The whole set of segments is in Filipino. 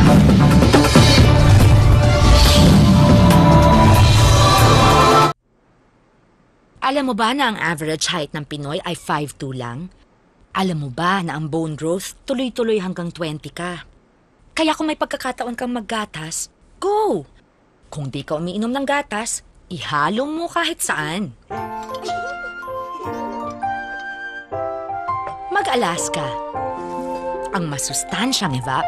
Alam mo ba na ang average height ng Pinoy ay 5'2" lang? Alam mo ba na ang bone growth tuloy-tuloy hanggang 20 ka? Kaya kung may pagkakataon kang maggatas, go! Kung di ka umiinom ng gatas, ihalo mo kahit saan. Mag-Alaska. Ang masustansyang iba.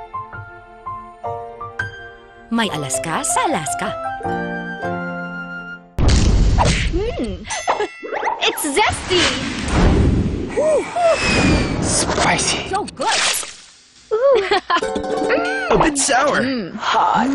May Alaska sa Alaska. It's zesty! Spicy. So good! A bit sour. Hot.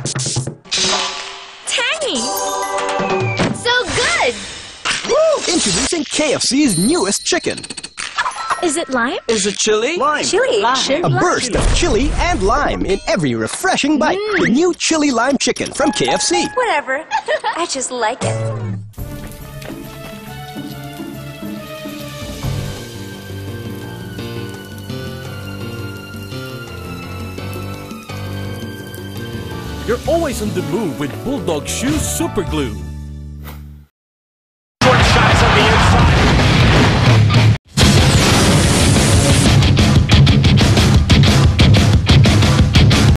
Tangy! So good! Introducing KFC's newest chicken. Is it lime? Is it chili? Lime. Chili. A burst of chili and lime in every refreshing bite. The new chili lime chicken from KFC. Whatever. I just like it. You're always on the move with Bulldog Shoes Super Glue.